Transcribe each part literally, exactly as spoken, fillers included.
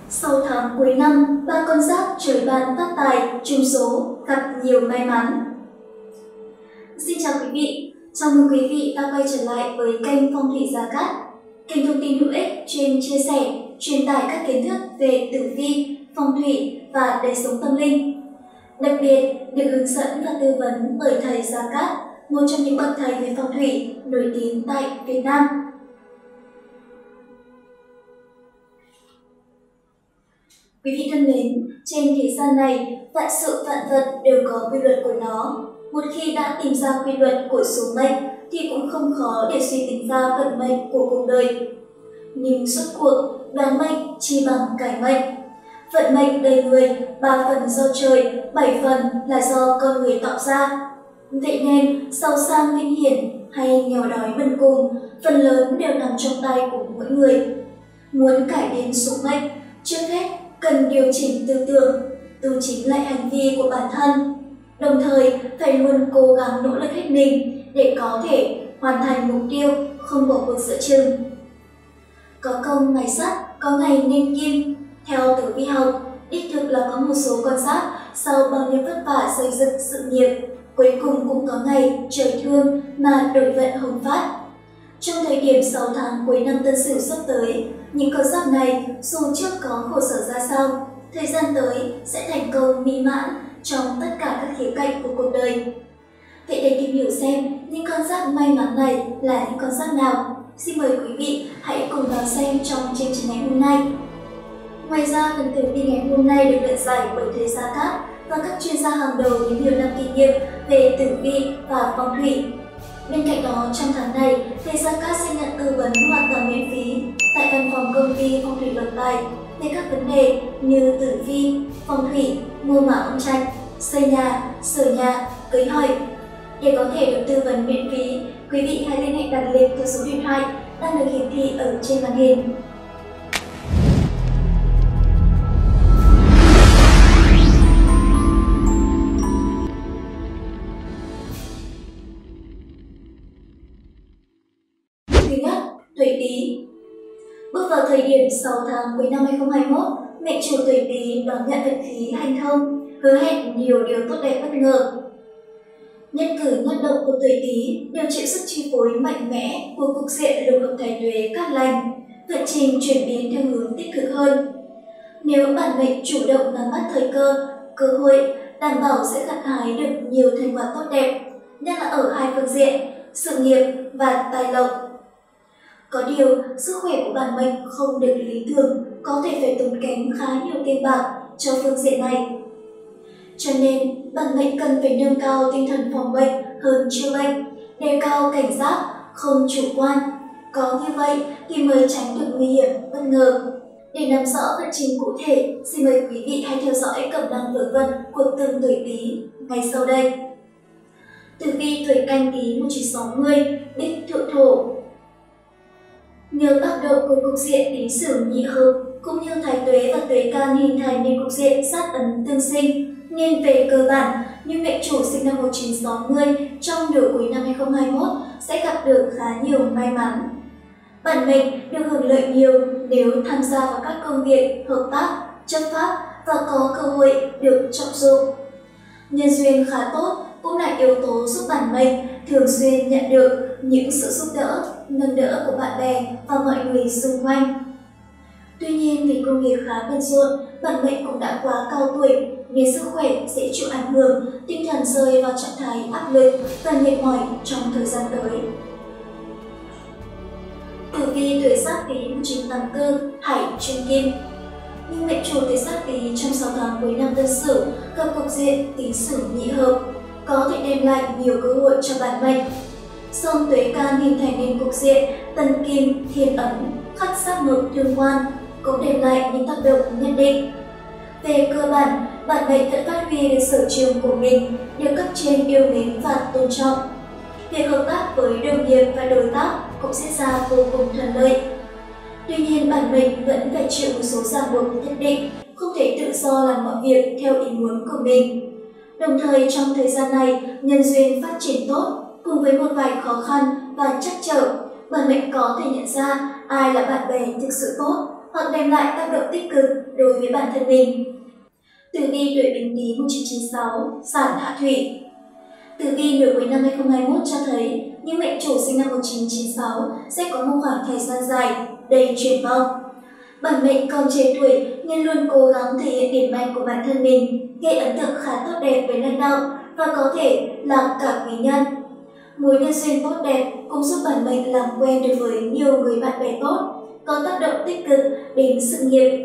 Sau tháng cuối năm, ba con giáp trời ban phát tài, trúng số, gặp nhiều may mắn. Xin chào quý vị, chào mừng quý vị đã quay trở lại với kênh Phong thủy Gia Cát, kênh thông tin hữu ích chuyên chia sẻ, truyền tải các kiến thức về tử vi, phong thủy và đời sống tâm linh. Đặc biệt được hướng dẫn và tư vấn bởi thầy Gia Cát, một trong những bậc thầy về phong thủy nổi tiếng tại Việt Nam. Quý vị thân mến, trên thế gian này, vạn sự vạn vật đều có quy luật của nó. Một khi đã tìm ra quy luật của số mệnh thì cũng không khó để suy tính ra vận mệnh của cuộc đời. Nhưng suốt cuộc, đoán mệnh chi bằng cải mệnh. Vận mệnh đời người, ba phần do trời, bảy phần là do con người tạo ra. Vậy nên, giàu sang vinh hiển hay nghèo đói bần cùng, phần lớn đều nằm trong tay của mỗi người. Muốn cải biến số mệnh, trước hết cần điều chỉnh tư tưởng, tu chính lại hành vi của bản thân. Đồng thời, phải luôn cố gắng nỗ lực hết mình để có thể hoàn thành mục tiêu, không bỏ cuộc giữa chừng. Có công ngày sắt, có ngày nên kim. Theo tử vi học, đích thực là có một số con giáp sau bao nhiêu vất vả xây dựng sự nghiệp, cuối cùng cũng có ngày trời thương mà đổi vận hồng phát. Trong thời điểm sáu tháng cuối năm Tân Sửu sắp tới, những con giáp này dù trước có khổ sở ra sao, thời gian tới sẽ thành công mỹ mãn trong tất cả các khía cạnh của cuộc đời. Vậy để tìm hiểu xem những con giáp may mắn này là những con giáp nào, xin mời quý vị hãy cùng đón xem trong chương trình ngày hôm nay. Ngoài ra, phần tử vi ngày hôm nay được luyện giải bởi thầy Gia Cát và các chuyên gia hàng đầu với nhiều năm kinh nghiệm về tử vi và phong thủy. Bên cạnh đó, trong tháng này, thầy Gia Cát sẽ nhận tư vấn hoàn toàn miễn phí tại văn phòng công ty Phong thủy Lộc Tài về các vấn đề như tử vi, phong thủy, mua mã âm trạch, xây nhà, sửa nhà, cưới hỏi. Để có thể được tư vấn miễn phí, quý vị hãy liên hệ đặt lịch theo số điện thoại đang được hiển thị ở trên màn hình. Thứ nhất, tuổi Tý. Bước vào thời điểm sáu tháng cuối năm hai không hai mốt, mệnh chủ tuổi Tý đón nhận vận khí hanh thông, hứa hẹn nhiều điều tốt đẹp bất ngờ. Nhất cử nhất động của tuổi Tý đều chịu sức chi phối mạnh mẽ của cục diện lục hợp thái tuế cát lành, vận trình chuyển biến theo hướng tích cực hơn. Nếu bản mệnh chủ động nắm bắt thời cơ, cơ hội, đảm bảo sẽ gặt hái được nhiều thành quả tốt đẹp, nhất là ở hai phương diện, sự nghiệp và tài lộc. Có điều, sức khỏe của bản mệnh không được lý tưởng, có thể phải tốn kém khá nhiều tiền bạc cho phương diện này. Cho nên, bản mệnh cần phải nâng cao tinh thần phòng bệnh hơn chữa bệnh, đề cao cảnh giác, không chủ quan. Có như vậy thì mới tránh được nguy hiểm bất ngờ. Để nắm rõ vận trình cụ thể, xin mời quý vị hãy theo dõi cẩm nang vở vận của từng tuổi Tý ngay sau đây. Tử vi tuổi Canh Tý một nghìn chín trăm sáu mươi, Bích Thượng Thổ. Nhờ tác động của cục diện Tý Sửu nhị hợp cũng như thái tuế và tuế can hình thành nên cục diện sát ấn tương sinh, nên về cơ bản, những mệnh chủ sinh năm một nghìn chín trăm sáu mươi trong nửa cuối năm hai không hai mốt sẽ gặp được khá nhiều may mắn. Bản mệnh được hưởng lợi nhiều nếu tham gia vào các công việc, hợp tác, chấp pháp và có cơ hội được trọng dụng. Nhân duyên khá tốt cũng là yếu tố giúp bản mệnh thường xuyên nhận được những sự giúp đỡ, nâng đỡ của bạn bè và mọi người xung quanh. Tuy nhiên, vì công việc khá bận rộn, bản mệnh cũng đã quá cao tuổi nên sức khỏe sẽ chịu ảnh hưởng, tinh thần rơi vào trạng thái áp lực và mệt mỏi trong thời gian tới. Tử vi tuổi Giáp Tý một nghìn chín trăm tám mươi tư, Hải Trung Kim. Nhưng mệnh chủ tuổi Giáp Tý trong sáu tháng cuối năm Tân Sửu gặp cục diện Tý Sửu nhị hợp, có thể đem lại nhiều cơ hội cho bản mệnh. Song tuế can hình thành nên cục diện Tân Kim Thiên Ấn, khắc sát mộc thương quan, cũng đem lại những tác động nhất định. Về cơ bản, bản mệnh vẫn phát huy được sở trường của mình, được cấp trên yêu mến và tôn trọng. Việc hợp tác với đồng nghiệp và đối tác cũng diễn ra vô cùng thuận lợi. Tuy nhiên, bản mệnh vẫn phải chịu một số ràng buộc nhất định, không thể tự do làm mọi việc theo ý muốn của mình. Đồng thời, trong thời gian này, nhân duyên phát triển tốt, cùng với một vài khó khăn và trắc trở, bản mệnh có thể nhận ra ai là bạn bè thực sự tốt hoặc đem lại tác động tích cực đối với bản thân mình. Tử vi tuổi Bính Tý một nghìn chín trăm chín mươi sáu, sản Hạ Thủy. Tử vi nửa cuối năm hai nghìn không trăm hai mươi mốt cho thấy những mệnh chủ sinh năm một nghìn chín trăm chín mươi sáu sẽ có một khoảng thời gian dài đầy triển vọng. Bản mệnh còn trẻ tuổi nên luôn cố gắng thể hiện điểm mạnh của bản thân mình, gây ấn tượng khá tốt đẹp với lãnh đạo và có thể là cả quý nhân. Mối nhân duyên tốt đẹp cũng giúp bản mệnh làm quen được với nhiều người bạn bè tốt, có tác động tích cực đến sự nghiệp.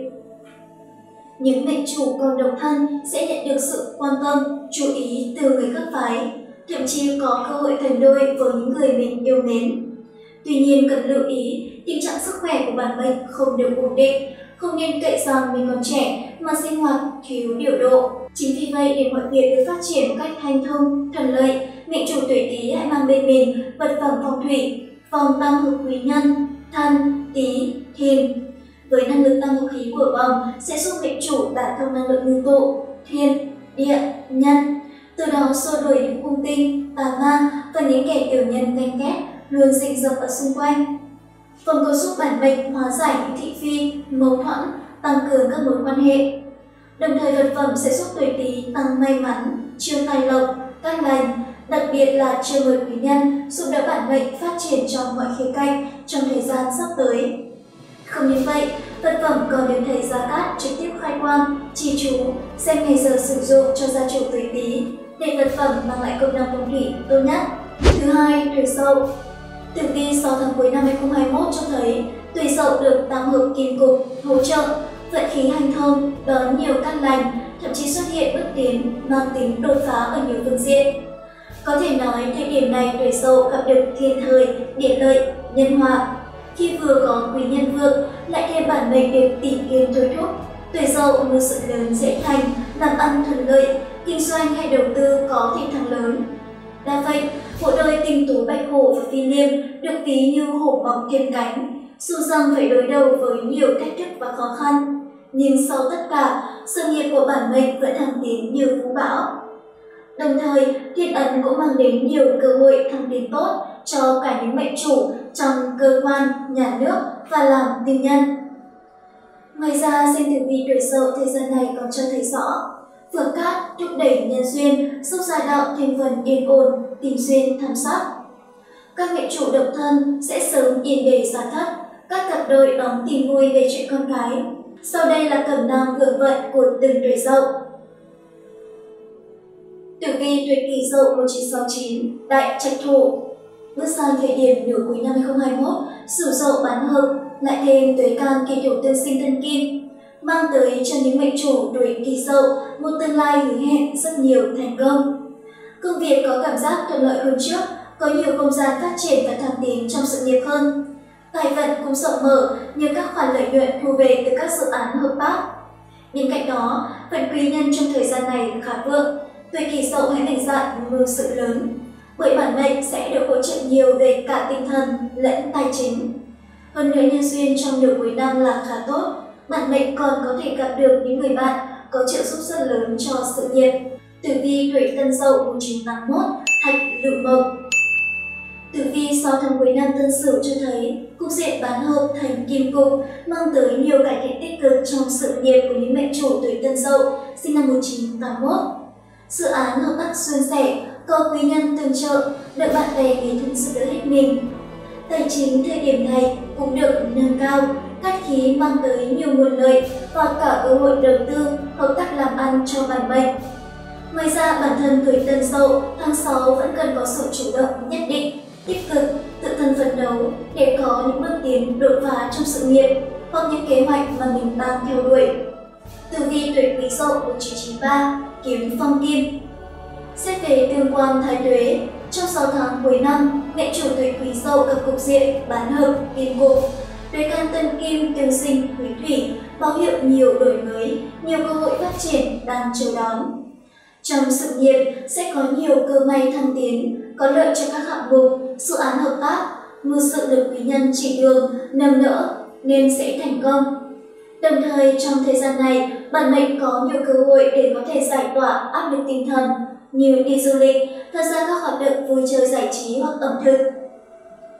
Những mệnh chủ còn độc thân sẽ nhận được sự quan tâm, chú ý từ người khác phái, thậm chí có cơ hội thành đôi với những người mình yêu mến. Tuy nhiên cần lưu ý, tình trạng sức khỏe của bản mệnh không được ổn định, không nên cậy rằng mình còn trẻ mà sinh hoạt thiếu điều độ. Chính vì vậy, để mọi việc được phát triển một cách hanh thông, thuận lợi, mệnh chủ tuổi Tý hãy mang bên mình vật phẩm phong thủy, vòng tam hợp quý nhân, Thân, Tý, Thìn. Với năng lực tam hợp khí của vòng sẽ giúp mệnh chủ đả thông năng lượng ngũ tụ, thiên, địa, nhân, từ đó xua đuổi những hung tinh, tà ma và những kẻ tiểu nhân ganh ghét luôn rình rập ở xung quanh. Vòng còn giúp bản mệnh hóa giải những thị phi, mâu thuẫn, tăng cường các mối quan hệ. Đồng thời vật phẩm sẽ giúp tuổi Tý tăng may mắn, chiêu tài lộc, cát lành, đặc biệt là chiêu mời quý nhân, giúp đỡ bản mệnh phát triển trong mọi khía cạnh trong thời gian sắp tới. Không những vậy, vật phẩm còn được thầy Gia Cát trực tiếp khai quang, chỉ chú, xem ngày giờ sử dụng cho gia chủ tuổi Tý để vật phẩm mang lại công năng phong thủy tốt nhất. Thứ hai, tuổi Dậu. Tử vi sáu tháng cuối năm hai nghìn không trăm hai mươi mốt cho thấy tuổi Dậu được tam hợp kim cục hỗ trợ, vận khí hanh thông, đón nhiều cát lành, thậm chí xuất hiện bước tiến mang tính đột phá ở nhiều phương diện. Có thể nói thời điểm này tuổi Dậu gặp được thiên thời, địa lợi, nhân hòa. Khi vừa có quý nhân vượng, lại thêm bản mệnh được tỷ kiên thôi thúc, tuổi Dậu mưu sự lớn dễ thành, làm ăn thuận lợi, kinh doanh hay đầu tư có thị thắng lớn. Đã vậy, bộ đôi tinh tú Bạch Hổ và Phi Liêm được ví như hổ mọc thêm cánh, dù rằng phải đối đầu với nhiều thách thức và khó khăn, nhưng sau tất cả, sự nghiệp của bản mệnh vẫn thăng tiến như vũ bão. Đồng thời, thiên ấn cũng mang đến nhiều cơ hội thăng tiến tốt cho cả những mệnh chủ trong cơ quan, nhà nước và làm tư nhân. Ngoài ra, xem tử vi tuổi Dậu thời gian này còn cho thấy rõ Phượng Cát thúc đẩy nhân duyên, giúp gia đạo thêm phần yên ổn, tình duyên thắm sắc. Các mệnh chủ độc thân sẽ sớm yên để gia thất, các cặp đôi đón tin vui về chuyện con cái. Sau đây là cẩm nang vượng vận của từng tuổi Dậu. Tử vi tuổi Kỷ Dậu một nghìn chín trăm sáu mươi chín, đại trạch thổ. Bước sang thời điểm nửa cuối năm hai nghìn không trăm hai mươi mốt, Sửu Dậu bán hợp, lại thêm tuế can kỳ thổ tương sinh thân kim, mang tới cho những mệnh chủ tuổi Kỷ Dậu một tương lai hứa hẹn rất nhiều thành công. Công việc có cảm giác thuận lợi hơn trước, có nhiều không gian phát triển và thăng tiến trong sự nghiệp hơn. Tài vận cũng rộng mở như các khoản lợi nhuận thu về từ các dự án hợp tác. Bên cạnh đó, vận quý nhân trong thời gian này khá vượng. Tuổi Kỷ Dậu hãy mạnh dạn mưu sự lớn, bởi bản mệnh sẽ được hỗ trợ nhiều về cả tinh thần lẫn tài chính. Hơn nữa, nhân duyên trong nửa cuối năm là khá tốt, bản mệnh còn có thể gặp được những người bạn có trợ giúp rất lớn cho sự nghiệp. Tử vi tuổi Tân Dậu một nghìn chín trăm tám mươi mốt, Thạch Lựu Mộc. Tử vi sau tháng cuối năm Tân Sửu cho thấy cục diện bán hợp thành kim cục mang tới nhiều cải thiện tích cực trong sự nghiệp của những mệnh chủ tuổi Tân Dậu sinh năm một nghìn chín trăm tám mươi mốt. Dự án hợp tác suôn sẻ, có quý nhân tương trợ, được bạn bè người thân giúp đỡ hết mình. Tài chính thời điểm này cũng được nâng cao, cát khí mang tới nhiều nguồn lợi và cả cơ hội đầu tư, hợp tác làm ăn cho bản mệnh. Ngoài ra, bản thân tuổi Tân Dậu tháng sáu vẫn cần có sự chủ động nhất định, tích cực, tự thân phấn đấu để có những bước tiến đột phá trong sự nghiệp hoặc những kế hoạch mà mình đang theo đuổi. Tử vi tuổi Quý Dậu một nghìn chín trăm chín mươi ba, Kiếm Phong Kim. Xét về tương quan thái tuế, trong sáu tháng cuối năm, mệnh chủ tuổi Quý Dậu gặp cục diện bán hợp kim cục, tuế can tân kim tương sinh quý thủy, báo hiệu nhiều đổi mới, nhiều cơ hội phát triển đang chờ đón. Trong sự nghiệp sẽ có nhiều cơ may thăng tiến, có lợi cho các hạng mục, dự án hợp tác, mưu sự được quý nhân chỉ đường, nâng đỡ nên sẽ thành công. Đồng thời, trong thời gian này, bản mệnh có nhiều cơ hội để có thể giải tỏa áp lực tinh thần như đi du lịch, tham gia các hoạt động vui chơi giải trí hoặc ẩm thực.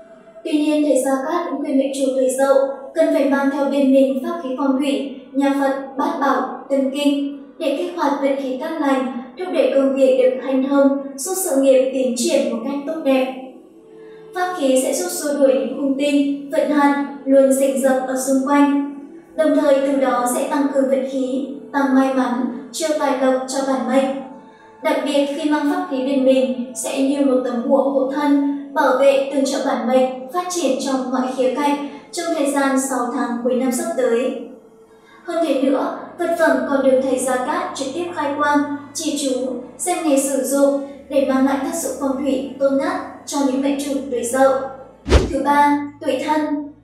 Tuy nhiên, thầy Gia Cát cũng khuyên mệnh chủ tuổi Dậu cần phải mang theo bên mình pháp khí phong thủy, nhà Phật, bát bảo, tâm kinh để kích hoạt vận khí tốt lành, thúc đẩy công việc được hanh thông, giúp sự nghiệp tiến triển một cách tốt đẹp. Pháp khí sẽ giúp xua đuổi những hung tinh, vận hạn luôn rình rập ở xung quanh, đồng thời từ đó sẽ tăng cường vận khí, tăng may mắn, chiêu tài lộc cho bản mệnh. Đặc biệt khi mang pháp khí bên mình sẽ như một tấm bùa hộ thân, bảo vệ từng cho bản mệnh phát triển trong mọi khía cạnh trong thời gian sáu tháng cuối năm sắp tới. Hơn thế nữa, vật phẩm còn được thầy Gia Cát trực tiếp khai quang, chỉ chú, xem ngày sử dụng để mang lại tác dụng phong thủy tốt nhất cho những mệnh chủ tuổi Dậu. Thứ ba, tuổi Thân.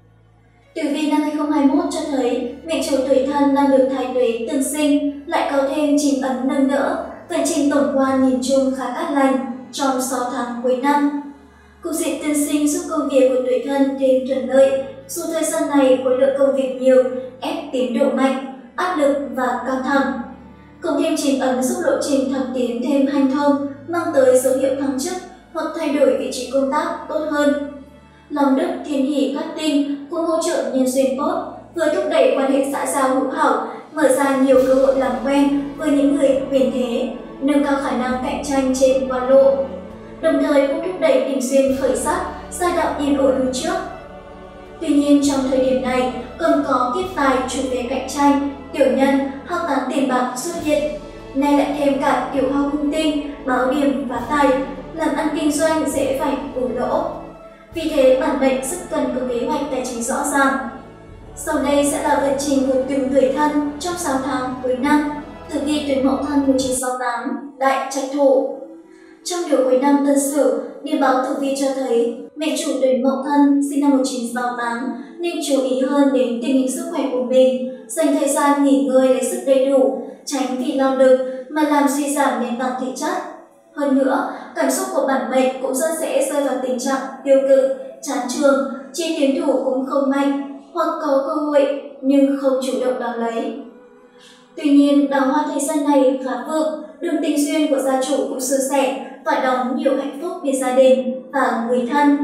Tử vi năm hai không hai mốt cho thấy mệnh chủ tuổi Thân đang được thái tuế tương sinh, lại có thêm chín ấn nâng đỡ, vận trình tổng quan nhìn chung khá cát lành trong sáu tháng cuối năm. Cục diện tương sinh giúp công việc của tuổi Thân thêm thuận lợi, dù thời gian này khối lượng công việc nhiều, ép tiến độ mạnh, áp lực và căng thẳng. Cộng thêm chín ấn giúp lộ trình thăng tiến thêm hanh thông, mang tới dấu hiệu thăng chức hoặc thay đổi vị trí công tác tốt hơn. Lòng đức, thiên hỷ, cát tinh cũng hỗ trợ nhân duyên tốt, vừa thúc đẩy quan hệ xã giao hữu hảo, mở ra nhiều cơ hội làm quen với những người quyền thế, nâng cao khả năng cạnh tranh trên quan lộ. Đồng thời cũng thúc đẩy tình duyên khởi sắc, giai đoạn yên ổn hơn trước. Tuy nhiên trong thời điểm này còn có kiếp tài chủ đề cạnh tranh, tiểu nhân, hao tán tiền bạc xuất hiện. Nay lại thêm cả tiểu hao hung tinh, báo điểm và tài, làm ăn kinh doanh dễ phải bù lỗ. Vì thế bản mệnh rất cần có kế hoạch tài chính rõ ràng. Sau đây sẽ là vận trình của từng tuổi Thân trong sáu tháng cuối năm. Tử vi tuổi Mậu Thân một nghìn chín trăm sáu mươi tám, đại trạch thổ. Trong nửa cuối năm Tân Sửu, điềm báo tử vi cho thấy mệnh chủ tuổi Mậu Thân sinh năm một nghìn chín trăm sáu mươi tám nên chú ý hơn đến tình hình sức khỏe của mình, dành thời gian nghỉ ngơi lấy sức đầy đủ, tránh vì lao lực mà làm suy giảm nền tảng thể chất. Hơn nữa, cảm xúc của bản mệnh cũng rất dễ rơi vào tình trạng tiêu cực, chán chường, chi tiến thủ cũng không mạnh, hoặc có cơ hội nhưng không chủ động đón lấy. Tuy nhiên, đào hoa thời gian này khá vượng, đường tình duyên của gia chủ cũng suôn sẻ và đón nhiều hạnh phúc về gia đình và người thân.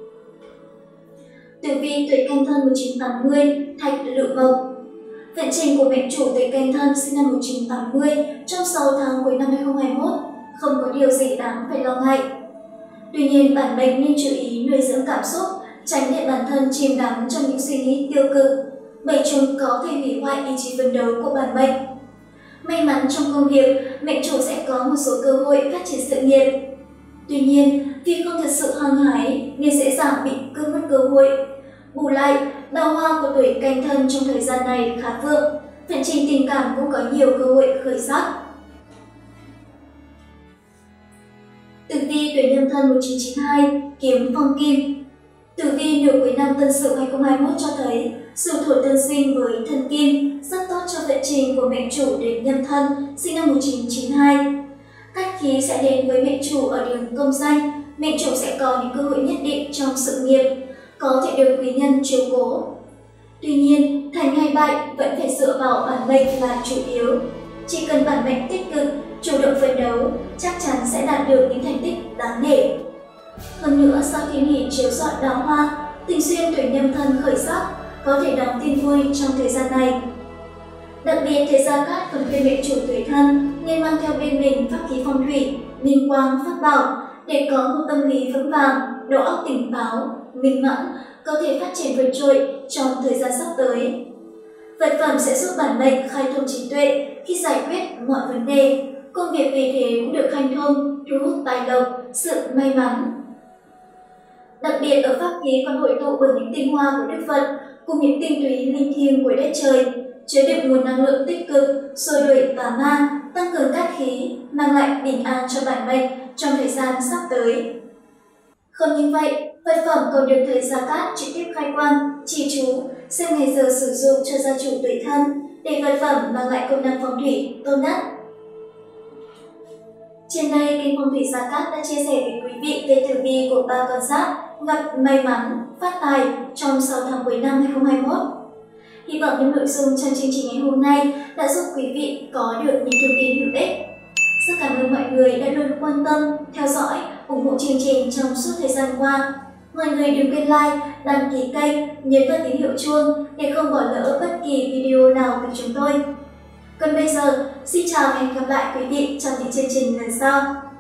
Tử vi tuổi Canh Thân một nghìn chín trăm tám mươi, thạch lự mộc. Vận trình của mệnh chủ tuổi Canh Thân sinh năm một nghìn chín trăm tám mươi trong sáu tháng cuối năm hai không hai mốt không có điều gì đáng phải lo ngại. Tuy nhiên, bản mệnh nên chú ý nuôi dưỡng cảm xúc, tránh để bản thân chìm đắm trong những suy nghĩ tiêu cực, bởi chúng có thể hủy hoại ý chí phấn đấu của bản mệnh. May mắn trong công việc, mệnh chủ sẽ có một số cơ hội phát triển sự nghiệp. Tuy nhiên, vì không thật sự hăng hái nên dễ dàng bị cướp mất cơ hội. Bù lại, đào hoa của tuổi Canh Thân trong thời gian này khá vượng, vận trình tình cảm cũng có nhiều cơ hội khởi sắc. Tử vi tuổi Nhâm Thân một nghìn chín trăm chín mươi hai, kiếm phong kim. Tử vi nửa cuối năm Tân Sửu hai không hai mốt cho thấy sự thổ tương sinh với thân kim rất tốt cho vận trình của mệnh chủ tuổi Nhâm Thân sinh năm một nghìn chín trăm chín mươi hai. Cách khí sẽ đến với mệnh chủ ở đường công danh, mệnh chủ sẽ có những cơ hội nhất định trong sự nghiệp, có thể được quý nhân chiếu cố. Tuy nhiên, thành hay bại vẫn phải dựa vào bản mệnh là chủ yếu. Chỉ cần bản mệnh tích cực, chủ động phấn đấu, chắc chắn sẽ đạt được những thành tích đáng nể. Hơn nữa, sau thiên hỷ chiếu rọi đào hoa, tình duyên tuổi Nhâm Thân khởi sắc, có thể đón tin vui trong thời gian này. Đặc biệt, thầy Gia Cát còn khuyên mệnh chủ tuổi Thân nên mang theo bên mình pháp khí phong thủy, minh quang, pháp bảo để có một tâm lý vững vàng, đầu óc tỉnh táo, minh mẫn, có thể phát triển vượt trội trong thời gian sắp tới. Vật phẩm sẽ giúp bản mệnh khai thông trí tuệ khi giải quyết mọi vấn đề. Công việc vì thế cũng được hanh thông, thu hút tài lộc, sự may mắn. Đặc biệt ở pháp khí còn hội tụ bởi những tinh hoa của Đức Phật cùng những tinh túy linh thiêng của đất trời, chứa đựng nguồn năng lượng tích cực, xua đuổi tà ma, tăng cường cát khí, mang lại bình an cho bản mệnh trong thời gian sắp tới. Không những vậy, vật phẩm còn được thầy Gia Cát trực tiếp khai quang, chỉ chú, xem ngày giờ sử dụng cho gia chủ tuổi Thân để vật phẩm mang lại công năng phong thủy tốt nhất. Trên đây, kênh Phong thủy Gia Cát đã chia sẻ với quý vị về tử vi của ba con giáp gặp may mắn, phát tài trong sáu tháng cuối năm hai không hai mốt. Hy vọng những nội dung trong chương trình ngày hôm nay đã giúp quý vị có được những thông tin hữu ích. Rất cảm ơn mọi người đã luôn quan tâm, theo dõi, ủng hộ chương trình trong suốt thời gian qua. Mọi người đừng quên like, đăng ký kênh, nhấn vào tín hiệu chuông để không bỏ lỡ bất kỳ video nào của chúng tôi. Còn bây giờ, xin chào và hẹn gặp lại quý vị trong những chương trình lần sau.